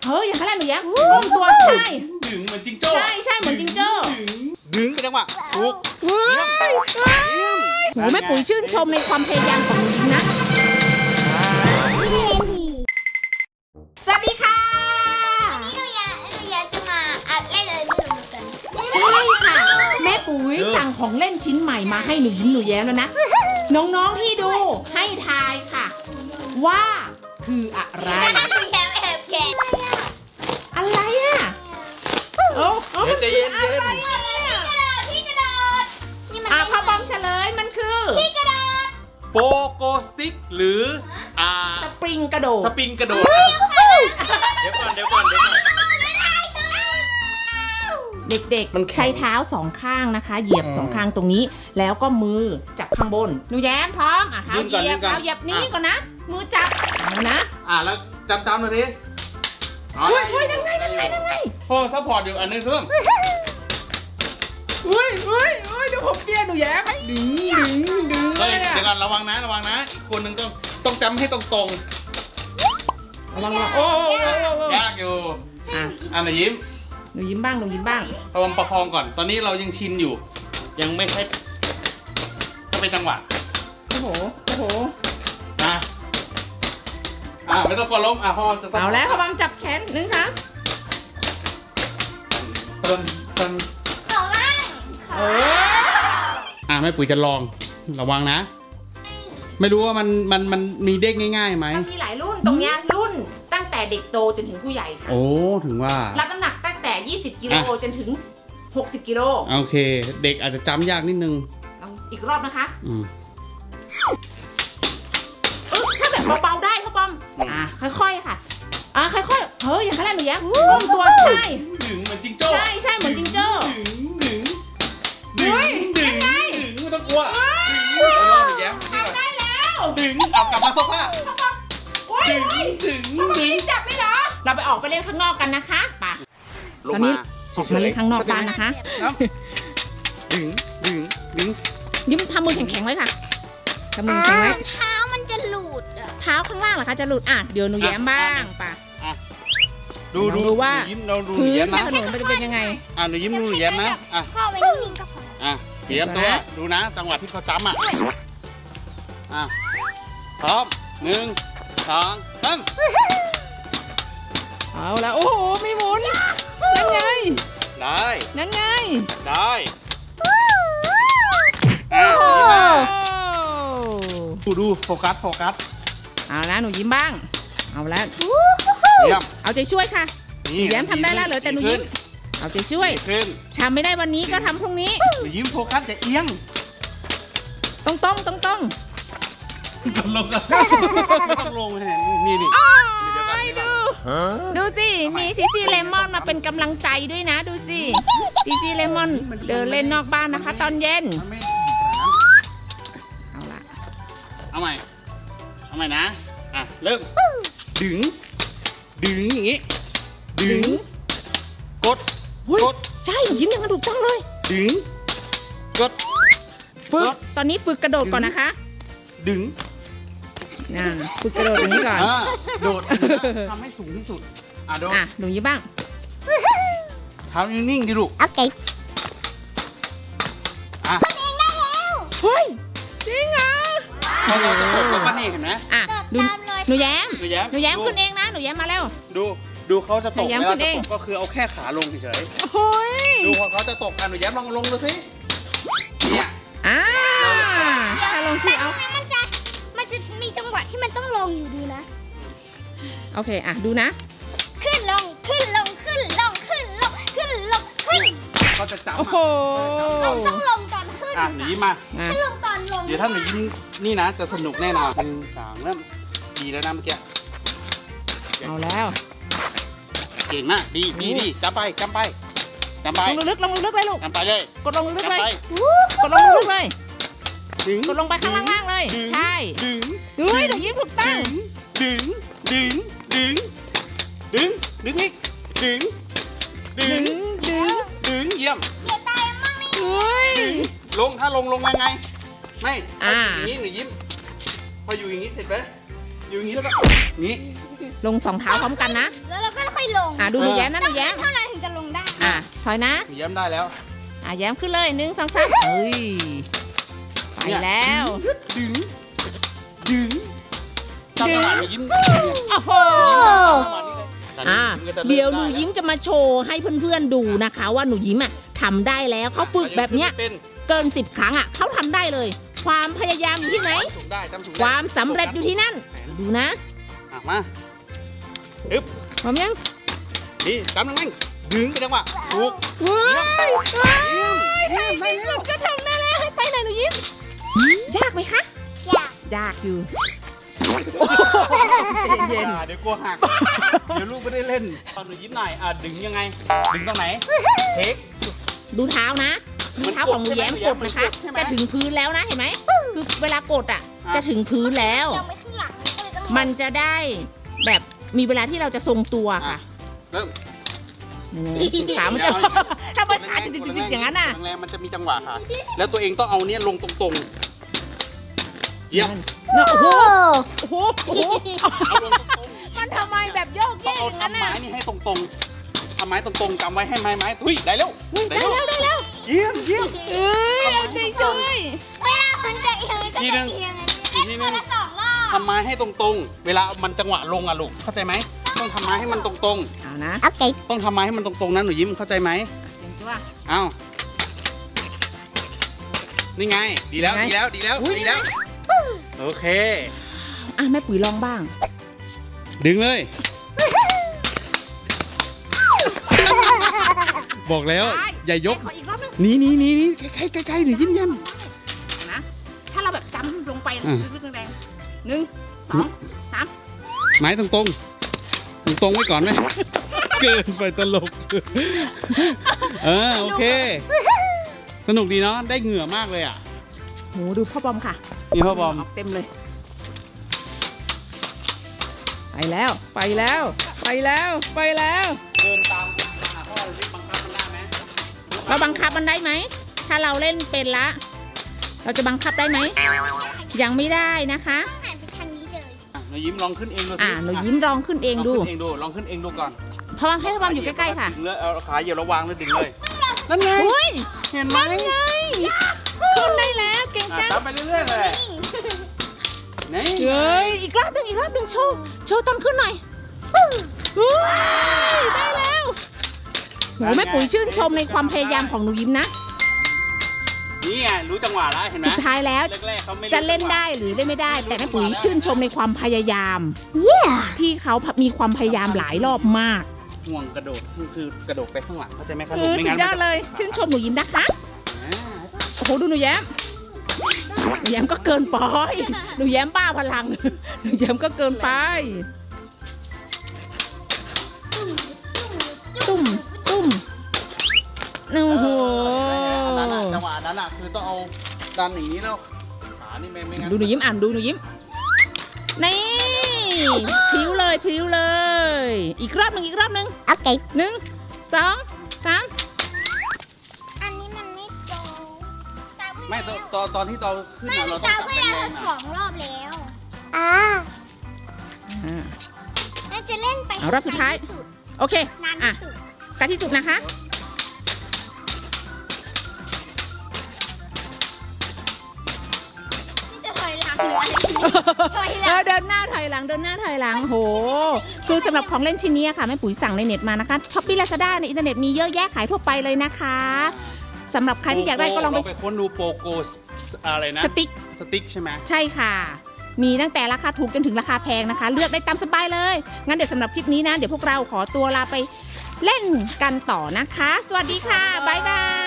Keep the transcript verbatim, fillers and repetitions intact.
เฮ้ยอย่างนั้นหนูแย้มโอ้ตัวใช่ดึงเหมือนจิงโจ้ใช่ใช่เหมือนจิงโจ้ดึงไปจังหวะถูกโหแม่ปุ๋ยชื่นชมในความพยายามของหนูยิ้มนะสวัสดีค่ะวันนี้หนูอยากหนูอยากจะมาอัดเล่นอะไรไม่รู้กันใช่ค่ะแม่ปุ๋ยสั่งของเล่นชิ้นใหม่มาให้หนูยิ้มหนูแย้มแล้วนะน้องๆที่ดูให้ทายค่ะว่าคืออะไรอะไรอ่ะโอ้โหใจเย็นเย็นที่กระโดดนี่มันอ่ะพ่อบอมเฉลยมันคือที่กระโดดโปโกสติ๊กหรืออ่าสปริงกระโดดสปริงกระโดดเดี๋ยวก่อนเดี๋ยวก่อนเดี๋ยวก่อนเด็กๆใช้เท้าสองข้างนะคะเหยียบสองข้างตรงนี้แล้วก็มือจับข้างบนหนูแย้มพร้อมอ่ะเท้าเหยียบเท้าเหยียบนี้ก่อนนะมือจับเอานะอ่ะแล้วจำจำหน่อยดิเฮ้ยเฮ้ยยังไงยังไงยังไงพอซัพพอร์ตอยู่อันนึงซึ่งเฮ้ยเฮ้ยเฮ้ยเดี๋ยวผมเปลี่ยนหนูแย้มดึงดึงดึงเฮ้ยเดี๋ยวก่อนระวังนะระวังนะอีกคนนึงต้องต้องจำให้ตรงตรงระวังโอ้ยากอยู่อ่ะอ่ะหนูยิ้มหนูยิ้มบ้างหนูยิ้มบ้างระวังประคองก่อนตอนนี้เรายังชินอยู่ยังไม่ใช่ก็เป็นจังหวะโอ้โหโอ้โหอ่ะอ่ะไม่ต้องกลัวล้มอ่ะพ่อจะเอาแล้วพ่อบอมจับแขนนึงค่ะเติมเติมต่อบ้างเอออ่ะแม่ปุ๋ยจะลองระวังนะไม่รู้ว่ามันมันมันมีเด็กง่ายๆไหมมันมีหลายรุ่นตรงเนี้ยรุ่นตั้งแต่เด็กโตจนถึงผู้ใหญ่ค่ะโอ้ถึงว่ารับน้ำหนักตั้งแต่ยี่สิบกิโลจนถึงหกสิบกิโลโอเคเด็กอาจจะจำยากนิดนึงอีกรอบนะคะอืมถ้าแบบเบาๆได้พ่อบอมอ่ะค่อยๆค่ะอ่ะค่อยๆเฮ้ยอย่างนั้นหนูแย้มโอ้ตัวใช่ดึงเหมือนจิงโจ้ใช่ใช่เหมือนจิงโจ้ดึงดึงดึงดึงดึงไม่ต้องกลัวแย้มทำได้แล้วดึงเอากลับมาโซฟาดึงดึงดึงจับได้เหรอเราไปออกไปเล่นข้างนอกกันนะคะป่ะตอนนี้ออกมาเล่นข้างนอกบ้านนะคะดึงดึงดึงยิ้มทำมือแข็งๆไว้ค่ะทำมือแข็งไว้เท้ามันจะหลุดเท้าข้างล่างเหรอคะจะหลุดอ่ะเดี๋ยวหนูแย้มบ้างป่ะดูดูว่ายิ้มเราดูหนูแย้มนะถนนมันจะเป็นยังไงอ่ะหนูยิ้มดูหนูแย้มนะอ่ะข้อไว้นิ่งๆก็พออ่ะเตรียมตัวดูนะจังหวะที่เขาจำอ่ะอ่ะพร้อมหนึ่งสองสามเอาละโอ้โหไม่หมุนนั่นไงได้นั่นไงได้อ่ะดูดูโฟกัสโฟกัสเอาละหนูยิ้มบ้างเอาละเยี่ยมเอาใจช่วยค่ะแย้มทำได้แล้วเหรอแต่หนูยิ้มเอาใจช่วยทำไม่ได้วันนี้ก็ทำพรุ่งนี้หนูยิ้มโฟกัสจะเอียงตรงตรงตรงตรงลงกันต้องลงเลยนี่นี่ดูดูสิมีซีซีเลมอนมาเป็นกำลังใจด้วยนะดูสิซีซีเลมอนเดินเล่นนอกบ้านนะคะตอนเย็นเอาละเอาใหม่เอาใหม่นะอ่ะเริ่มดึงดึงอย่างงี้ดึงกดกดใช่ยิ้มอย่างนั้นถูกต้องเลยดึงกดฝึกตอนนี้ฝึกกระโดดก่อนนะคะดึงน่าฝึกกระโดดอย่างนี้ก่อนโดดทำให้สูงที่สุดอ่ะโดดอ่ะหนูยิ้มบ้างเท้านิ่งๆดิลูกโอเคอ่ะทำเองได้แล้วเฮ้ยจริงเหรอพอเราจะกดก็นี่เห็นไหมอ่ะดูหนูแย้มหนูแย้มหนูแย้มขึ้นเองนะหนูแย้มมาแล้วดูดูเขาจะตกแล้วจะตกก็คือเอาแค่ขาลงเฉยๆดูพอเขาจะตกกันหนูแย้มลองลงดูสิเนี่ยอ่าถ้าลงที่เอามันจะมันจะมีจังหวะที่มันต้องลงอยู่ดูนะโอเคอ่ะดูนะขึ้นลงขึ้นลงขึ้นลงขึ้นลงขึ้นลงขึ้นเขาจะจับโอ้โหต้องลงตอนขึ้นอ่ะหนีมาถ้าลงตอนลงเดี๋ยวถ้าหนูยิ้มนี่นะจะสนุกแน่นอนหนึ่งสองเริ่มดีแล้วนะเมื่อกี้เอาแล้วเก่งนะดีดีดีจำไปจำไปจำไปลงลึกลงลึกเลยลูกจำไปเลยกดลงลึกเลยกดลงลึกเลยกดลงไปข้างล่างๆเลยใช่ดึงดูให้หนูยิ้มถูกต้องดึงดึงดึงดึงดึงอีกดึงดึงดึงดึงเยี่ยมเดี๋ยวตายมั่งนี่ลงถ้าลงลงยังไงไม่อย่างนี้หนูยิ้มพออยู่อย่างนี้เสร็จไหมอยู่อย่างนี้แล้วก็นี้ลงสองเท้าพร้อมกันนะแล้วเราก็ค่อยลงอ่ะดูหนูแย้มนะหนูแย้มเท่านั้นถึงจะลงได้อ่ะถอยนะหนูแย้มได้แล้วอ่ะแย้มขึ้นเลยหนึ่งสองสามเฮ้ยไปแล้วดึงดึงจำจังหวะหนูยิ้มโอ้โหจังหวะนี้เลยอ่ะเดี๋ยวหนูยิ้มจะมาโชว์ให้เพื่อนๆดูนะคะ ว่าหนูยิ้มอ่ะทำได้แล้วเขาฝึกแบบเนี้ยเกินสิบครั้งอ่ะเขาทำได้เลย ความพยายามอยู่ที่ไหน ความสำเร็จอยู่ที่นั่นดูนะมาอึ๊บพร้อมยังนี่จำนั่งดึงไปจังหวะถูกว้ายว้ายได้แล้วสุดก็ทำได้แล้วให้ไปหน่อยหนูยิ้มยากไหมคะอยากยากอยู่เย็นเดี๋ยวกลัวหักเดี๋ยวลูกไม่ได้เล่นตอนหนูยิ้มหน่อยอ่ะดึงยังไงดึงตรงไหนเทคดูเท้านะดูเท้าของหนูแย้มกดนะคะจะถึงพื้นแล้วนะเห็นไหมคือเวลากดอ่ะจะถึงพื้นแล้วยังไม่ขึ้นหลังก็เลยต้องมันจะได้แบบมีเวลาที่เราจะทรงตัวค่ะเริ่มขามันจะถ้ามันขาจะจิกๆอย่างนั้นน่ะแรงมันจะมีจังหวะค่ะแล้วตัวเองต้องเอาเนี้ยลงตรงๆเยี่ยมเนาะโอ้โหโอ้โอ้โหโอ้โหเอาลงตรงๆมันทำไมแบบโยกต้เยองกเอาอย่างนั้นทำน่ะไม้นี่ให้ตรงๆทำไม้ตรงๆจำไว้ให้ไม้ไม้อุ้ยได้แล้วได้แล้วได้แล้วเยี่ยมเยี่ยมเอ้ยเอาใจช่วยเวลามันจะเอียงก็จะเอียงเล่นคนละสองรอบทำไม้ให้ตรงๆเวลามันจังหวะลงอะลูกเข้าใจไหมต้องทำไม้ให้มันตรงเอานะโอเคๆต้องทำไม้ให้มันตรงๆนะหนูยิ้มเข้าใจไหมเตรียมตัวเอานี่ไงดีแล้วดีแล้วดีแล้วดีแล้วโอเคอ่ะแม่ปุ๋ยลองบ้างดึงเลย บอกแล้วอย่ายกขออีกรอบนึงหนีหนีหนีหนีใกล้ใกล้ใกล้หนูยิ้มยันนะถ้าเราแบบจำลงไปอ่ะลึกๆแรงๆหนึ่งสองสามไม้ตรงตรงตรงตรงๆไว้ก่อนไหม เกินไปตลก เออโอเค สนุกดีเนาะได้เหงื่อมากเลยอ่ะโหดูพ่อบอมค่ะนี่พ่อบอมเต็มเลย ไปแล้วไปแล้วไปแล้วไปแล้วเดินตามหาพ่อเลยที่บังคับมันได้ไหมเราบังคับมันได้ไหมถ้าเราเล่นเป็นละ เราจะบังคับได้ไหมยังไม่ได้นะคะหันไปทางนี้เลยอ่ะหนูยิ้มลองขึ้นเองดูสิอ่าหนูยิ้มลองขึ้นเองดูลขึ้นเองดูลองขึ้นเองดูก่อนเพราะว่าให้พ่อบอมอยู่ใกล้ๆค่ะดึงเลยเอาขาเหยียบระวางแล้วดึงเลยนั่นไงอุ้ยเห็นไหมนั่นไงขึ้นได้แล้วเก่งอ่ะจังทำไปเรื่อยๆเลยนี่เฮ้ยอีกรอบหนึ่งอีกรอบหนึ่งโชว์โชว์ตอนขึ้นหน่อยอุ้ยได้แล้วโหแม่ปุ๋ยชื่นชมในความพยายามของหนูยิ้มนะนี่ไงรู้จังหวะแล้วเห็นไหมสุดท้ายแล้วแรกๆเขาไม่รู้จะเล่นได้หรือเล่นไม่ได้ แต่แม่ปุ๋ยชื่นชมในความพยายามเย้ที่เขามีความพยายามหลายรอบมากห่วงกระโดดคือกระโดดไปข้างหลังเข้าใจไหมครับเอลูกอไม่สุงั้ดนยอดเลย ชื่นชมหนูยิ้มนะคะอ่าโอ้โหดูหนูแย้มหนูแย้มก็เกินไปหนูแย้มบ้าพลังหนูแย้มก็เกินไปตุ้มตุ้มโอ้โหอันนั้นอะจังหวะนั้นอ่ะคือต้องเอาดันอย่างนี้แล้วขานี่ไม่ไม่งั้นดูหนูยิ้มอ่านดูหนูยิ้มนี่พลิ้วเลยพลิ้วเลย อีกรอบหนึ่งอีกรอบหนึ่งโอเคหนึ่งสองสามอันนี้มันไม่ตรงไม่ตอนตอนตอนที่เราขึ้นไม่อะมีเราต้อตางจับเพื่แรอนงมาๆสออะงรอบแล้วอ่าอ่าน่าจะเล่นไปเอารอบสุดท้าย โอเคนานอ่ะที่สุดการที่สุดนะคะที่จะถอยหลังหรืออะไรถอยหเอลัอง เดินหน้าถอยหลังเดินหน้าถอยหลังโห คือสำหรับของเล่นชิ้นนี้ค่ะแม่ปุ๋ยสั่งในเน็ตมานะคะช้อปปี้ลาซาด้าในอินเทอร์เน็ตมีเยอะแยะขายทั่วไปเลยนะคะสำหรับใครที่อยากได้ก็ลองไปเราไปค้นดูโปโกอะไรนะสติ๊กสติ๊กใช่ไหมใช่ค่ะ มีตั้งแต่ราคาถูกจนถึงราคาแพงนะคะ เลือกได้ตามสบายเลย งั้นเดี๋ยวสำหรับคลิปนี้นะ เดี๋ยวพวกเราขอตัวลาไปเล่นกันต่อนะคะ สวัสดีค่ะ บ๊ายบาย